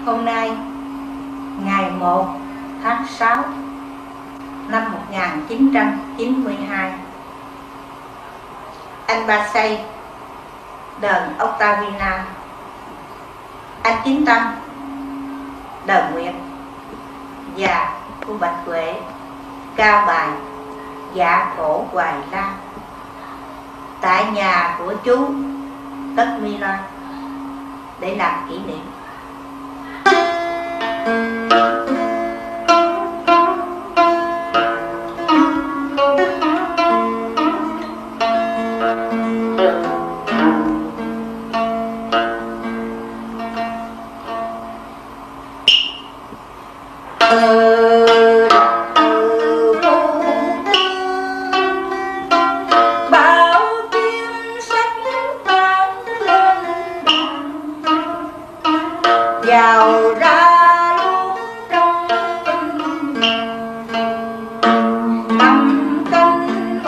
Hôm nay, ngày 1 tháng 6 năm 1992, anh Ba Xây, đờn Octavina, anh Chính Tâm, đờn Nguyệt và cô Bạch Huệ ca bài Dạ Cổ Hoài Lan tại nhà của chú Tất Mi Loan để làm kỷ niệm. Vào ra luôn trong tâm canh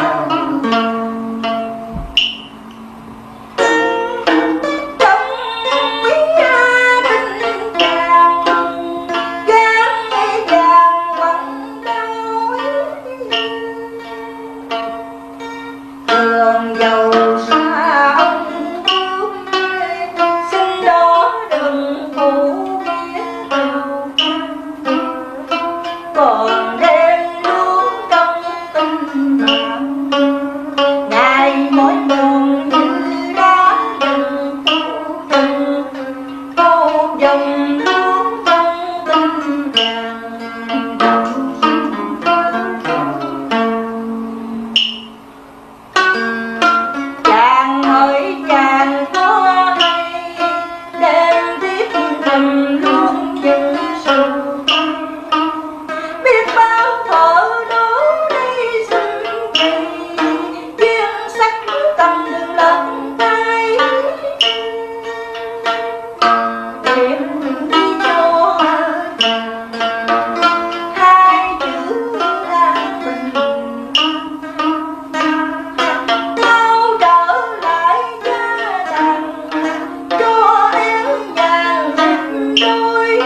trong gia đình chàng gán vàng quăng đau đường dầu xa ông xin đó đừng phụ còn đêm luôn trong tình bạn ngày mỗi buồn như đá rừng từng câu dòng luôn trong tình chàng ơi chàng có hay đêm viết thầm luôn những sự biết bao vợ đó đi xin kỳ chuyên sách cầm đường lần tay tìm đi cho hai chữ an bình mau trở lại gia đình cho em nhàn đôi.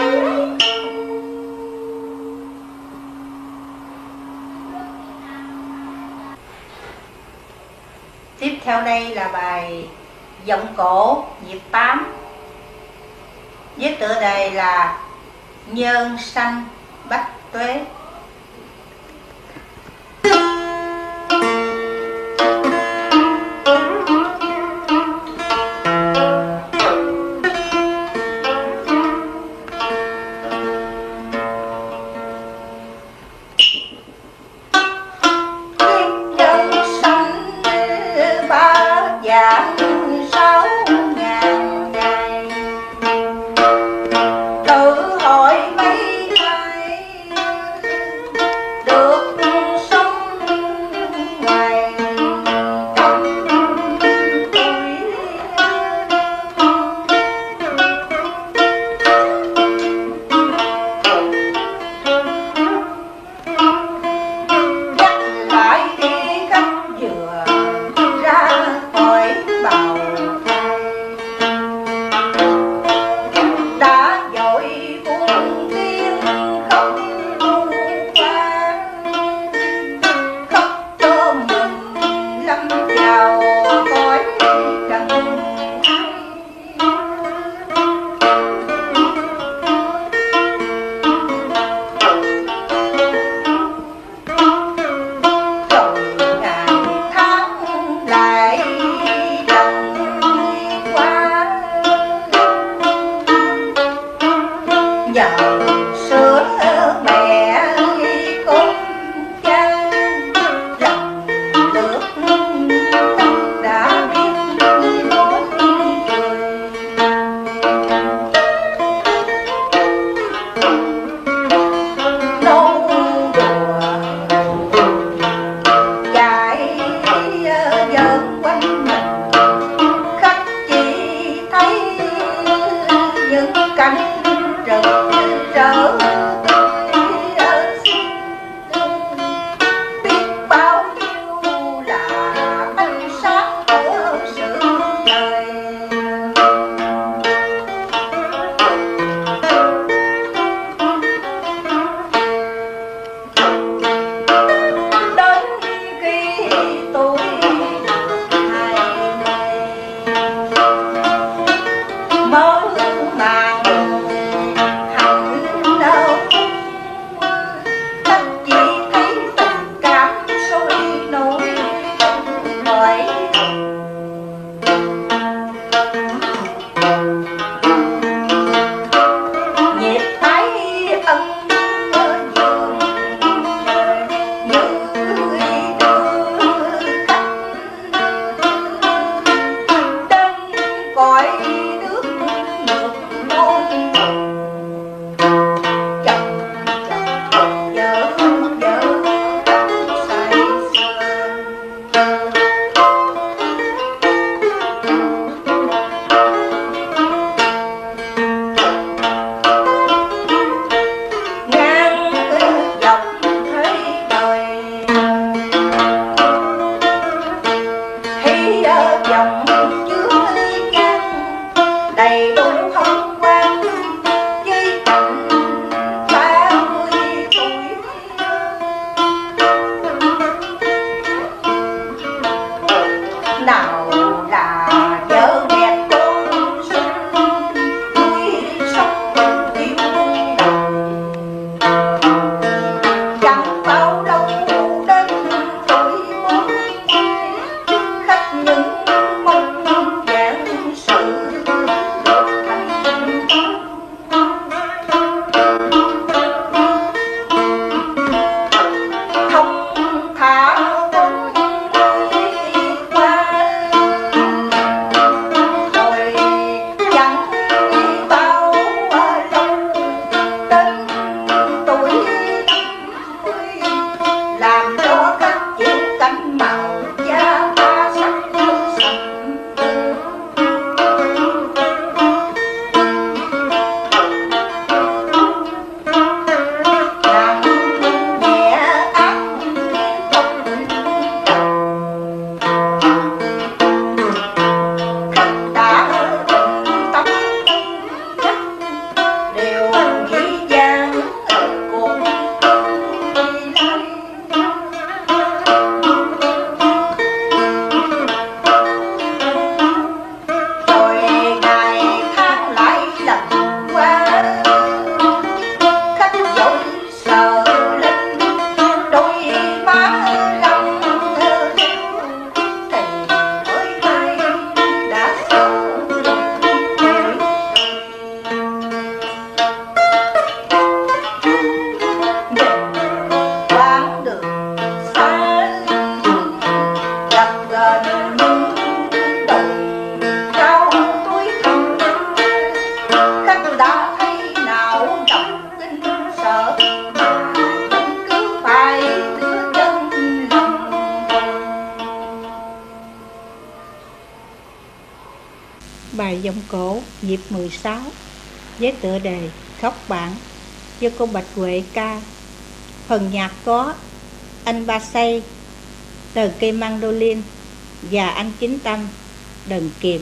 Tiếp theo đây là bài Giọng Cổ nhịp 8 với tựa đề là Nhân Sanh Bách Tuế. Dạ 6.000 ngày tự hỏi mấy ai được sống ngoài trong tuổi dắt lại đi cách vừa ra khỏi bào đã dội buồn tiếng khóc qua khóc cho mình lâm vào cõi trần rồi ngày tháng lại nhờ sữa mẹ con cha rằng được đã biết nói cười nâu đùa chạy giỡn quanh mình khách chỉ thấy những cảnh rực rỡ biết bao nhiêu là ánh sáng của sự đời. giọng cổ nhịp 16 với tựa đề Khóc Bạn do cô Bạch Huệ ca. Phần nhạc có anh Ba Say đờn cây mandolin và anh Chính Tâm đờn kìm.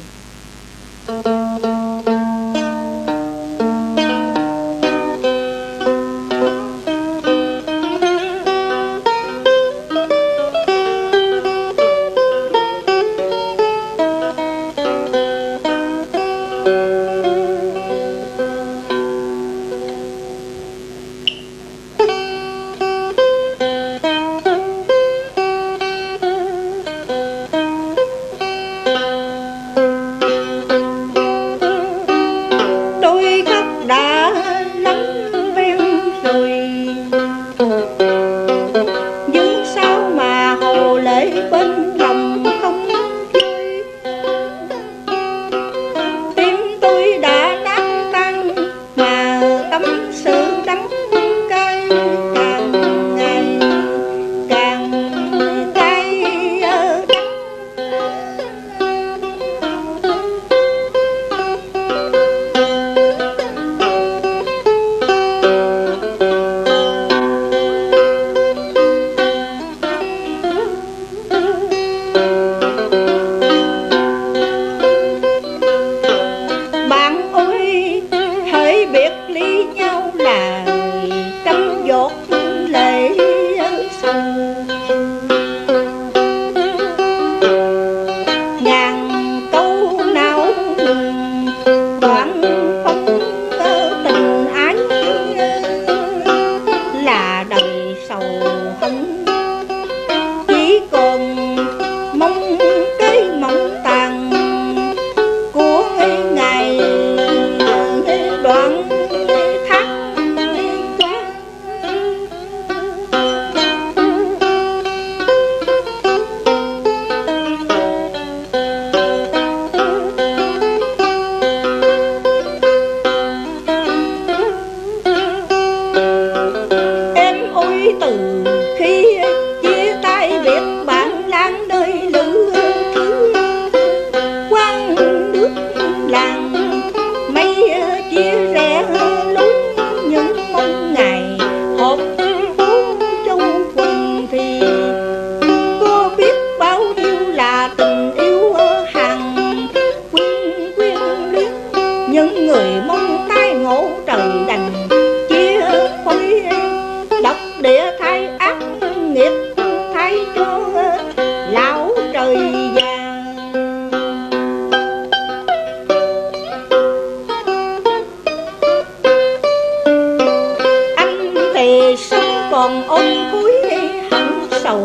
Còn ôm cuối hận sầu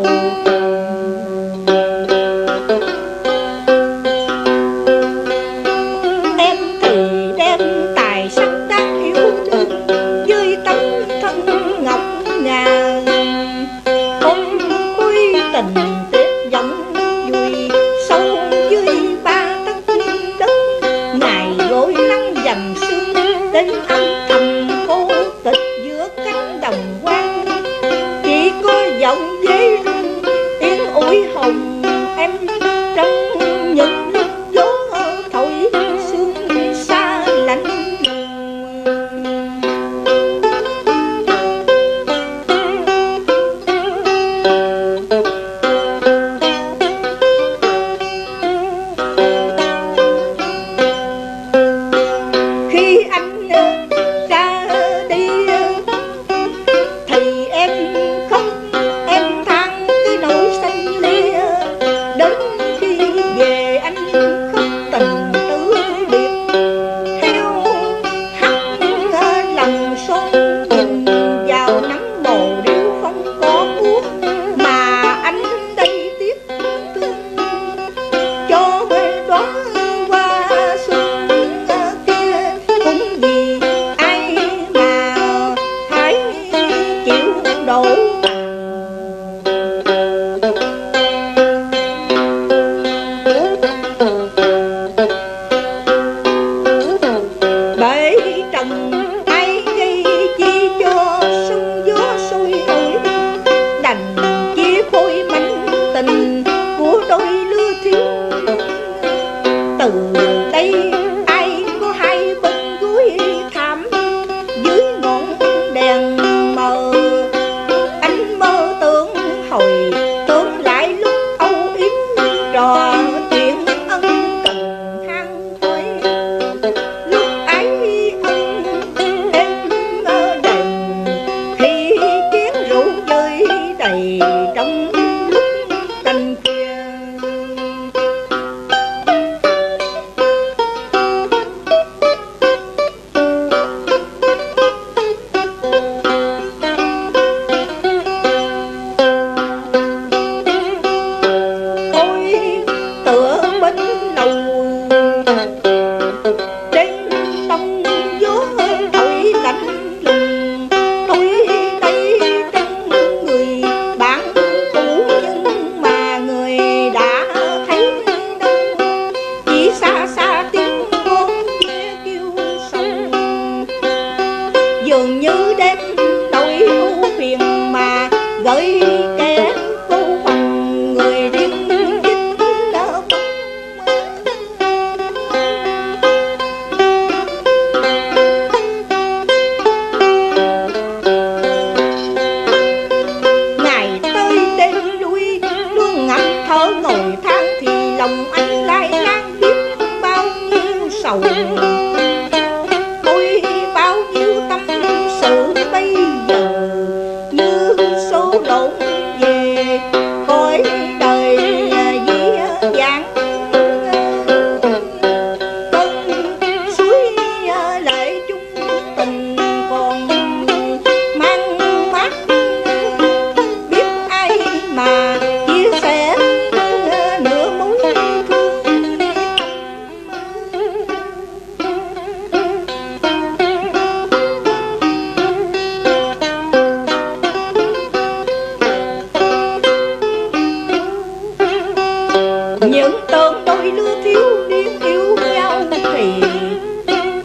em thì đem tài sắc đáng yêu đương với tấm thân ngọc ngà, ôm cuối tình tuyệt vọng vui sâu dưới ba tấc đất, ngày gối nắng dầm sương đến âm thầm cô tịch giữa cánh đồng hoang, chỉ có giọng dế rung tiếng ủi hồng em trong những lúc gió thổi sương xa lạnh. Khi anh ra đi thì em khóc, em than cái nỗi xanh lia đến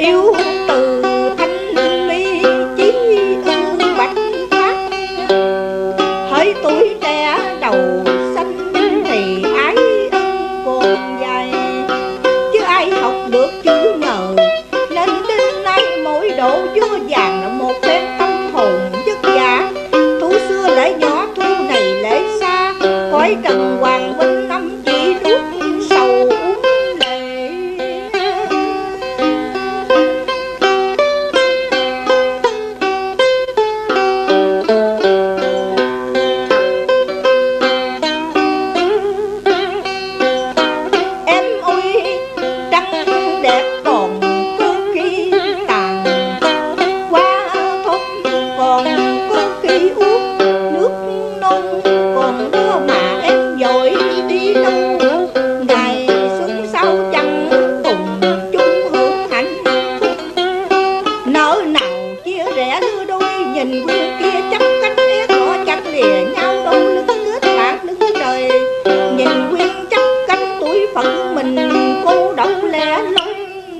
yêu từ thanh mi chí ương bạch phát. Hỡi tuổi trẻ đầu xanh thì ái ân còn dài, chứ ai học được chữ ngờ nên đến nay mỗi độ vua vàng là một phen tâm hồn vất vả. Thu xưa lễ nhỏ, thu này lễ xa, cõi trần hoàng vinh năm chỉ nước sầu uống lệ. Em ơi trăng đẹp còn có khi tàn, qua thốt còn có khi uống nước non còn đưa mà em vội đi đâu. Ngày xuân sao chẳng cùng chung hưởng hạnh phúc, nỡ nào chia rẽ lứa đôi. Nhìn quân kia chấp cách ép họ chặt lìa nhau, đôi lưng kết bạc đứng trời. Nhìn quyên chấp cánh tuổi phận mình cô độc lẻ loi.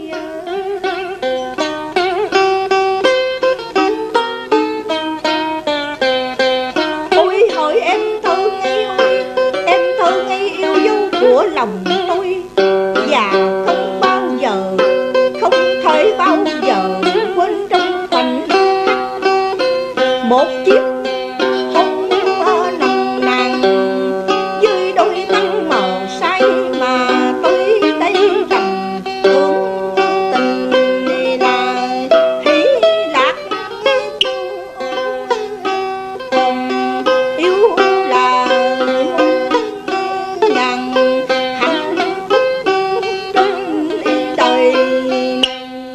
Ôi hỏi em thơ ngây ơi, em thơ ngây yêu dấu của lòng tôi, và không bao giờ, không thể bao giờ quên trong khoảnh khắc một chiếc hôn nồng nàn dưới đôi mắt mờ say mà tôi đây trầm tưởng tình là hỷ lạc. Còn yêu là ngàn hạnh phúc trên đời này.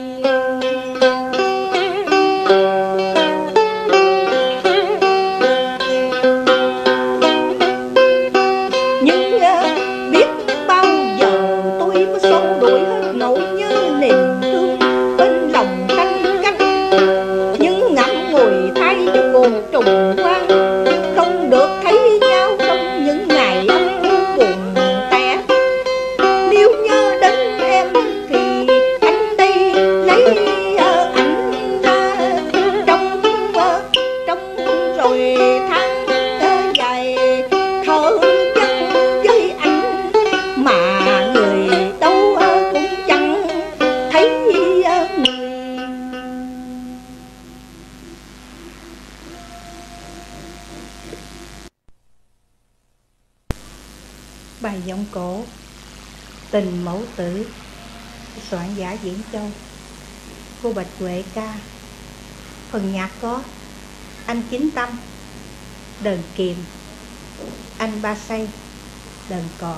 Nhưng biết bao giờ tôi có xấu đuổi hết nỗi nhớ niềm thương bên lòng canh cánh. Nhưng ngậm ngùi thay cho cuộc trùng quan, không được thấy nhau trong những ngày âm u buồn tẻ. Nếu nhớ đến em thì anh đây lấy ảnh ra trong rồi tháng dài thở chân với anh, mà người đâu cũng chẳng thấy người. Bài giọng cổ Tình Mẫu Tử, soạn giả Diễn Châu, cô Bạch Huệ ca. Phần nhạc có anh Chính Tâm đờn kìm, anh Ba Say đờn cò.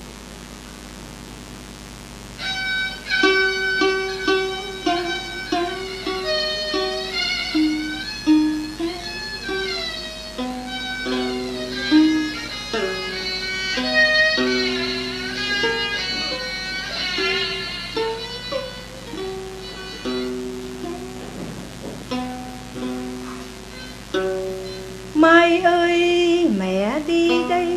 Mai ơi mẹ đi đây,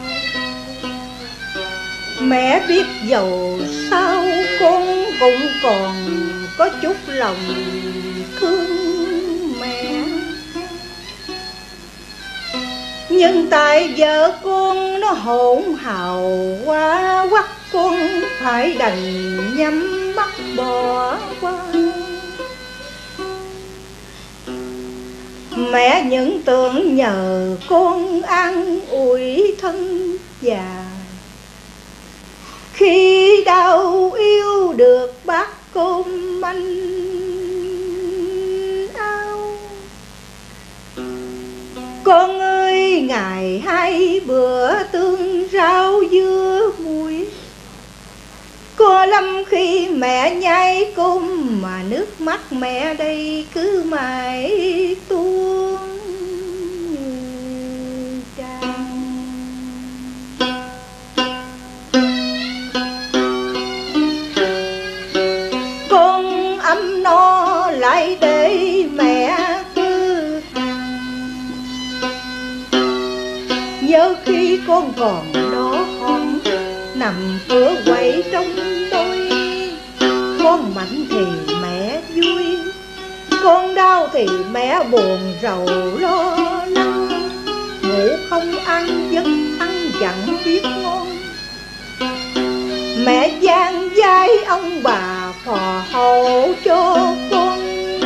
mẹ biết dầu sao con cũng còn có chút lòng thương mẹ. Nhưng tại vợ con nó hỗn hào quá quắt, con phải đành nhắm mắt bỏ qua. Mẹ những tưởng nhờ con an ủi thân già, khi đau yêu được bát cơm manh áo. Con ơi ngày hai bữa tương rau dưa muối, có lắm khi mẹ nhai cơm mà nước mắt mẹ đây cứ mãi tuôn tràn. Con ấm no lại để mẹ cứ nhớ khi con còn đó hòn nằm cửa quậy trong tôi. Con mạnh thì mẹ Con đau thì mẹ buồn rầu lo lắng, ngủ không ăn giấc ăn chẳng biết ngon. Mẹ gian giái ông bà phò hộ cho con,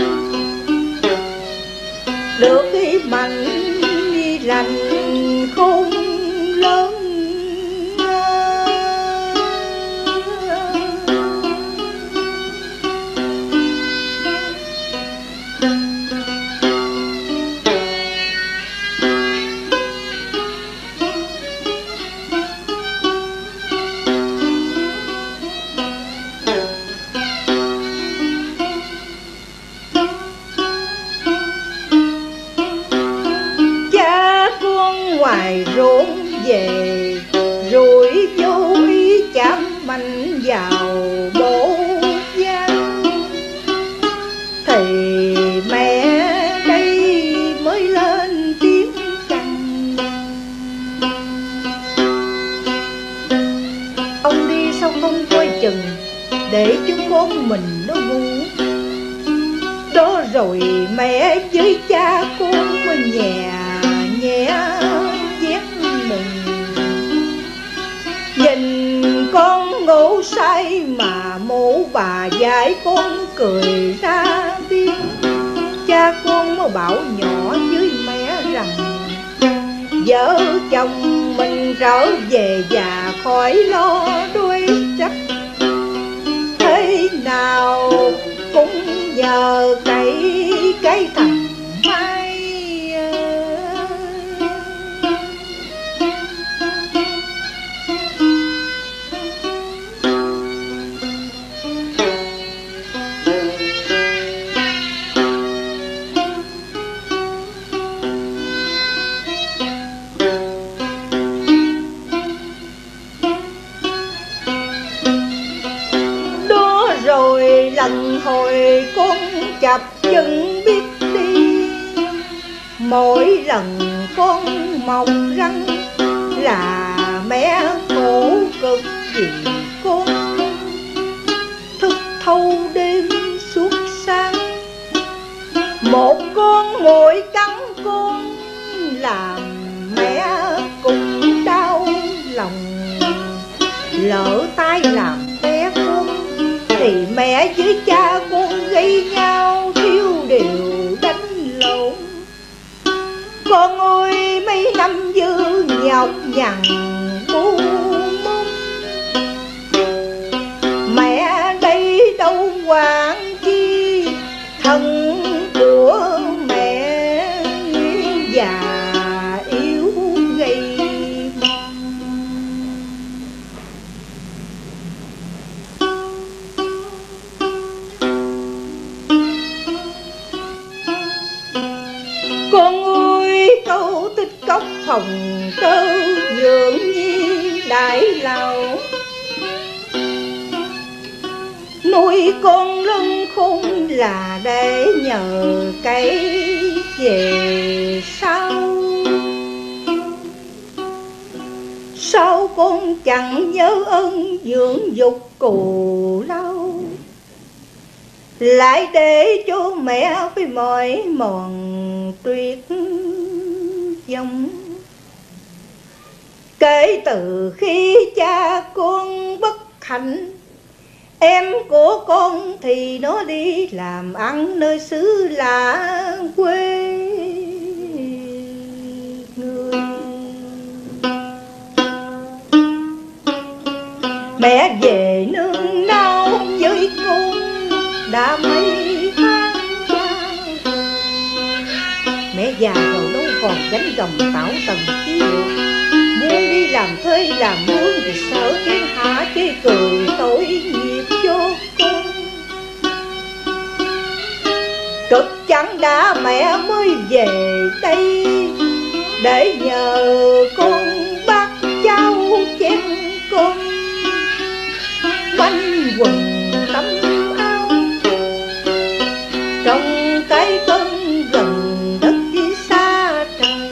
được cái mạnh lành khôn lớn. Ngoài ruộng về rồi vô ý chạm mạnh vào bộ gian, thì mẹ đây mới lên tiếng rằng: ông đi sao không coi chừng để cho con mình nó ngu. Đó rồi mẹ với cha con mình nhẹ vét mừng, nhìn con ngủ say mà mụ bà dạy con cười ra tiếng. Cha con mới bảo nhỏ với mẹ rằng: vợ chồng mình trở về và khỏi lo đuối trách, thế nào cũng nhờ cái thằng Mai. Rồi lần hồi con chập chân biết đi, mỗi lần con mong răng là mẹ khổ cực vì con. Thức thâu đêm suốt sáng, một con muỗi cắn con, làm mẹ cũng đau lòng. Lỡ tay làm té con thì mẹ với cha con gây nhau thiếu điều đánh lộn. Con ơi mấy năm dư nhọc nhằn bu mông, mẹ đây đâu quản chi thân của mẹ già yếu gầy. Con ơi câu tích cốc phòng tơ dưỡng nhi đại lầu, nuôi con lân khôn là để nhờ cái về sau. Sao con chẳng nhớ ơn dưỡng dục cù lâu, lại để cho mẹ phải mỏi mòn tuyệt vọng. Kể từ khi cha con bất hạnh, em của con thì nó đi làm ăn nơi xứ lạ quê người. Mẹ về nương náu với con đã mấy tháng qua, mẹ già rồi đâu còn gánh gồng tảo tần chi được. Muốn đi làm thuê làm mướn thì sợ thiên hạ chê cười tội nghiệp cho con. Cực chẳng đã mẹ mới về đây để nhờ con bác cháu chén con quanh quần tấm áo trong cái cơn gần đất đi xa trời.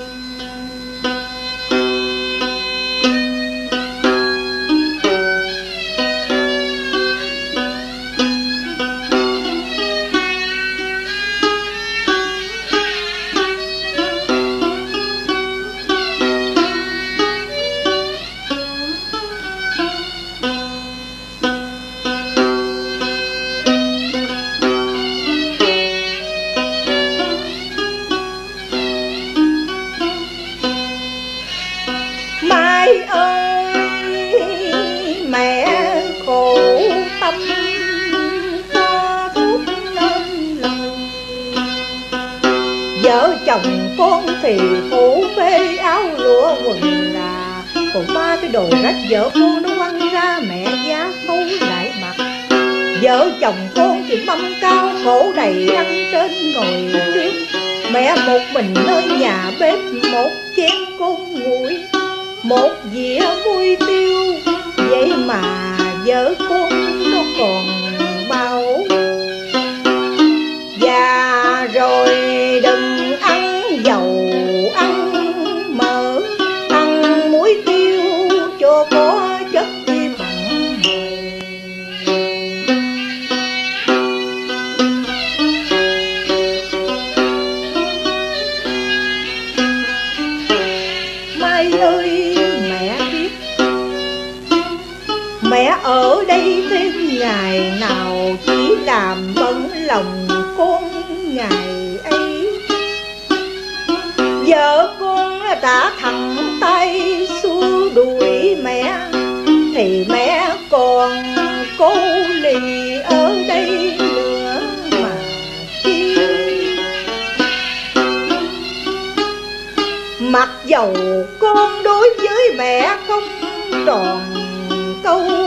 Vợ chồng con thì phủ bê áo lụa quần là, còn ba cái đồ rách vợ con nó quăng ra mẹ giá khấu lại mặt. Vợ chồng con thì mâm cao khổ đầy ăn trên ngồi trước, mẹ một mình nơi nhà bếp một chén cơm nguội, một dĩa muối tiêu, vậy mà vợ con nó còn bao. Và rồi đừng ăn dầu ăn mỡ, ăn muối tiêu cho có chất vi mặn. Mai ơi mẹ biết, mẹ ở đây thêm ngày nào chỉ làm bận lòng con ngày ấy. Vợ con đã thẳng tay xua đuổi mẹ, thì mẹ còn cô lì ở đây nữa mà chi. Mặc dầu con đối với mẹ không tròn câu